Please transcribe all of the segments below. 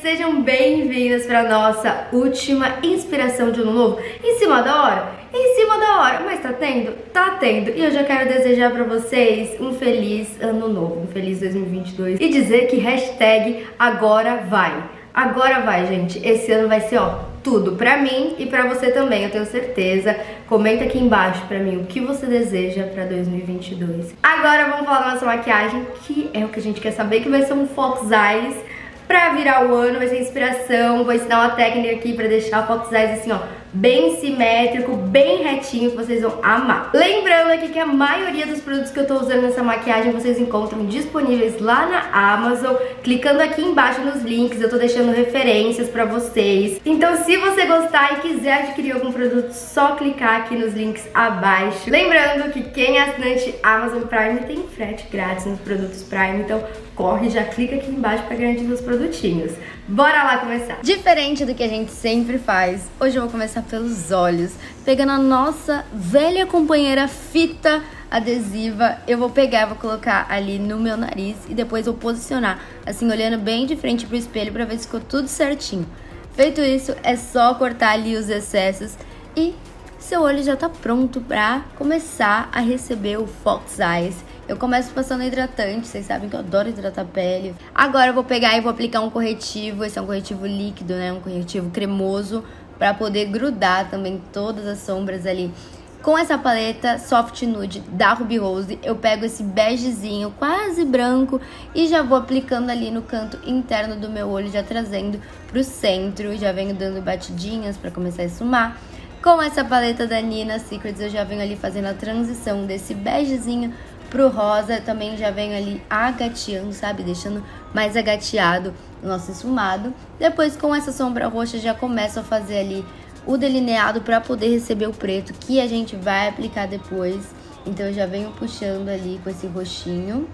sejam bem-vindas para nossa última inspiração de ano novo. Em cima da hora? Em cima da hora, mas tá tendo? Tá tendo. E eu já quero desejar para vocês um feliz ano novo, um feliz 2022 e dizer que hashtag agora vai. Agora vai, gente. Esse ano vai ser, ó, tudo pra mim e pra você também, eu tenho certeza. Comenta aqui embaixo pra mim o que você deseja pra 2022. Agora vamos falar da nossa maquiagem, que é o que a gente quer saber, que vai ser um Fox Eyes pra virar o ano, vai ser inspiração. Vou ensinar uma técnica aqui pra deixar o Fox Eyes assim, ó, bem simétrico, bem retinho, que vocês vão amar. Lembrando aqui que a maioria dos produtos que eu tô usando nessa maquiagem vocês encontram disponíveis lá na Amazon, clicando aqui embaixo nos links, eu tô deixando referências pra vocês. Então se você gostar e quiser adquirir algum produto, só clicar aqui nos links abaixo. Lembrando que quem é assinante Amazon Prime tem frete grátis nos produtos Prime, então corre, já clica aqui embaixo pra garantir seus produtinhos. Bora lá começar! Diferente do que a gente sempre faz, hoje eu vou começar pelos olhos, pegando a nossa velha companheira fita adesiva. Eu vou pegar, vou colocar ali no meu nariz e depois vou posicionar, assim, olhando bem de frente pro espelho pra ver se ficou tudo certinho. Feito isso, é só cortar ali os excessos e seu olho já tá pronto pra começar a receber o Fox Eyes. Eu começo passando hidratante, vocês sabem que eu adoro hidratar a pele. Agora eu vou pegar e vou aplicar um corretivo, esse é um corretivo líquido, né, um corretivo cremoso, pra poder grudar também todas as sombras ali. Com essa paleta Soft Nude da Ruby Rose, eu pego esse begezinho quase branco e já vou aplicando ali no canto interno do meu olho, já trazendo pro centro, já venho dando batidinhas pra começar a esfumar. Com essa paleta da Nina Secrets, eu já venho ali fazendo a transição desse begezinho pro rosa, também já venho ali agateando, sabe? Deixando mais agateado o nosso esfumado. Depois, com essa sombra roxa, já começo a fazer ali o delineado para poder receber o preto, que a gente vai aplicar depois. Então, eu já venho puxando ali com esse roxinho.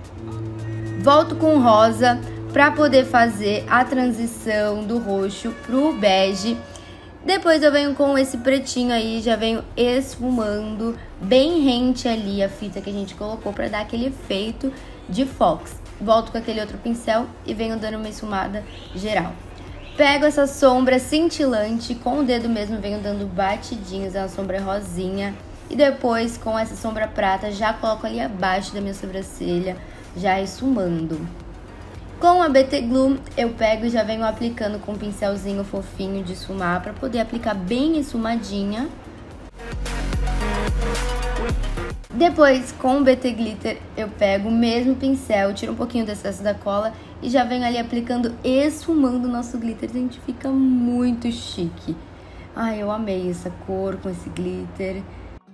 Volto com o rosa para poder fazer a transição do roxo pro bege. Depois eu venho com esse pretinho aí, já venho esfumando bem rente ali a fita que a gente colocou pra dar aquele efeito de Fox. Volto com aquele outro pincel e venho dando uma esfumada geral. Pego essa sombra cintilante, com o dedo mesmo venho dando batidinhas, é uma sombra rosinha. E depois com essa sombra prata já coloco ali abaixo da minha sobrancelha, já esfumando. Com a BT Glue, eu pego e já venho aplicando com um pincelzinho fofinho de esfumar para poder aplicar bem esfumadinha. Depois, com o BT Glitter, eu pego o mesmo pincel, tiro um pouquinho do excesso da cola e já venho ali aplicando, esfumando o nosso glitter. Gente, fica muito chique. Ai, eu amei essa cor com esse glitter.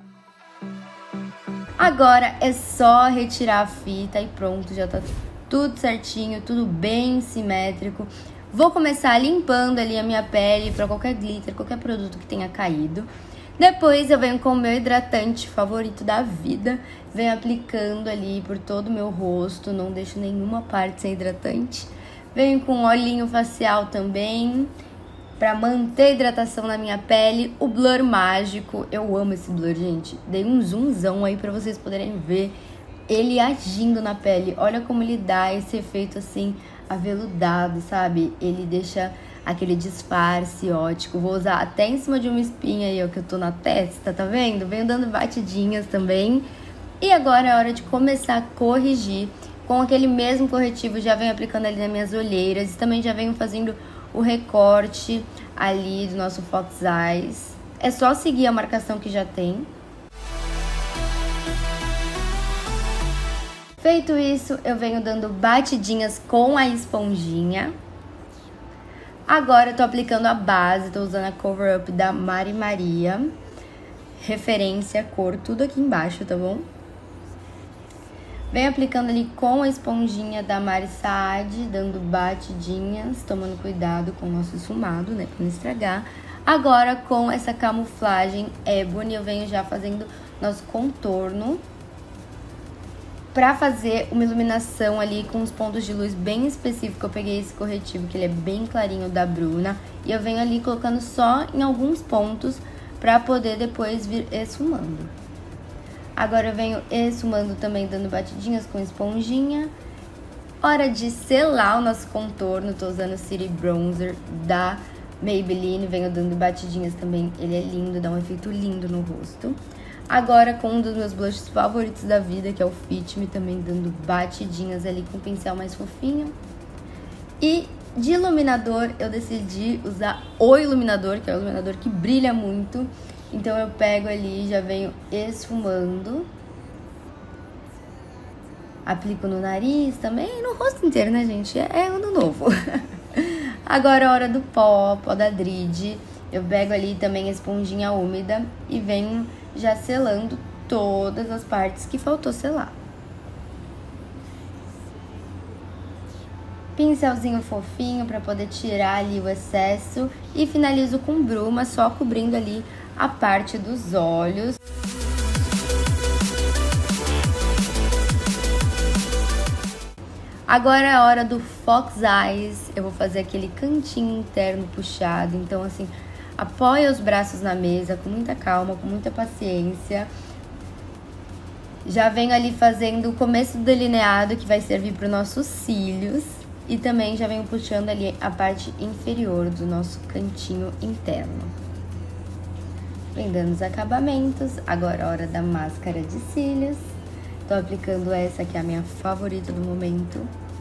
Agora é só retirar a fita e pronto, já tá tudo certinho, tudo bem simétrico. Vou começar limpando ali a minha pele para qualquer glitter, qualquer produto que tenha caído. Depois eu venho com o meu hidratante favorito da vida, venho aplicando ali por todo o meu rosto, não deixo nenhuma parte sem hidratante. Venho com um olhinho facial também, para manter a hidratação na minha pele. O blur mágico, eu amo esse blur, gente. Dei um zoomzão aí para vocês poderem ver ele agindo na pele. Olha como ele dá esse efeito assim aveludado, sabe? Ele deixa aquele disfarce ótico. Vou usar até em cima de uma espinha aí, ó, que eu tô na testa, tá vendo? Venho dando batidinhas também. E agora é hora de começar a corrigir. Com aquele mesmo corretivo já venho aplicando ali nas minhas olheiras e também já venho fazendo o recorte ali do nosso Fox Eyes. É só seguir a marcação que já tem. Feito isso, eu venho dando batidinhas com a esponjinha. Agora eu tô aplicando a base, tô usando a Cover Up da Mari Maria. Referência, cor, tudo aqui embaixo, tá bom? Venho aplicando ali com a esponjinha da Mari Saad, dando batidinhas, tomando cuidado com o nosso esfumado, né, pra não estragar. Agora com essa camuflagem Ebony, eu venho já fazendo nosso contorno, pra fazer uma iluminação ali com os pontos de luz bem específicos. Eu peguei esse corretivo, que ele é bem clarinho, da Bruna, e eu venho ali colocando só em alguns pontos pra poder depois vir esfumando. Agora eu venho esfumando também, dando batidinhas com esponjinha. Hora de selar o nosso contorno. Tô usando o City Bronzer da Maybelline. Venho dando batidinhas também. Ele é lindo, dá um efeito lindo no rosto. Agora com um dos meus blushes favoritos da vida, que é o Fit Me, também dando batidinhas ali com um pincel mais fofinho. E de iluminador, eu decidi usar o iluminador, que é o iluminador que brilha muito. Então eu pego ali e já venho esfumando. Aplico no nariz também e no rosto inteiro, né, gente? É ano novo. Agora é a hora do pó da Drid. Eu pego ali também a esponjinha úmida e venho já selando todas as partes que faltou selar. Pincelzinho fofinho para poder tirar ali o excesso e finalizo com bruma, só cobrindo ali a parte dos olhos. Agora é a hora do Fox Eyes. Eu vou fazer aquele cantinho interno puxado, então assim, apoia os braços na mesa com muita calma, com muita paciência. Já venho ali fazendo o começo do delineado, que vai servir para os nossos cílios. E também já venho puxando ali a parte inferior do nosso cantinho interno. Prendendo os acabamentos. Agora é a hora da máscara de cílios. Tô aplicando essa que é a minha favorita do momento.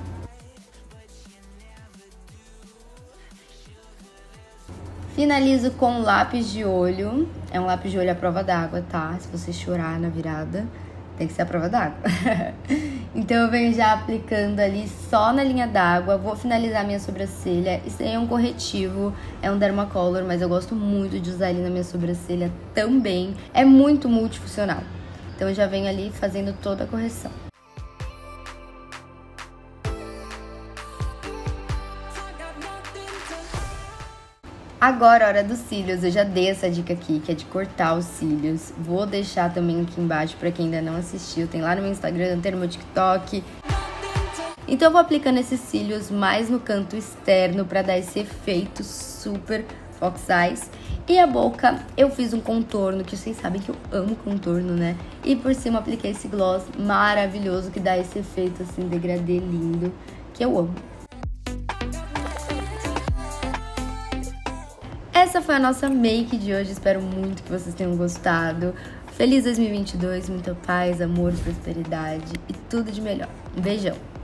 Finalizo com lápis de olho. É um lápis de olho à prova d'água, tá? Se você chorar na virada, tem que ser a prova d'água. Então eu venho já aplicando ali só na linha d'água. Vou finalizar minha sobrancelha. Isso aí é um corretivo, é um Dermacolor, mas eu gosto muito de usar ele na minha sobrancelha também. É muito multifuncional. Então eu já venho ali fazendo toda a correção. Agora a hora dos cílios, eu já dei essa dica aqui, que é de cortar os cílios. Vou deixar também aqui embaixo pra quem ainda não assistiu. Tem lá no meu Instagram, tem no meu TikTok. Então eu vou aplicando esses cílios mais no canto externo pra dar esse efeito super Fox Eyes. E a boca, eu fiz um contorno, que vocês sabem que eu amo contorno, né? E por cima apliquei esse gloss maravilhoso, que dá esse efeito assim, degradê lindo, que eu amo. Essa foi a nossa make de hoje, espero muito que vocês tenham gostado. Feliz 2022, muita paz, amor, prosperidade e tudo de melhor. Um beijão!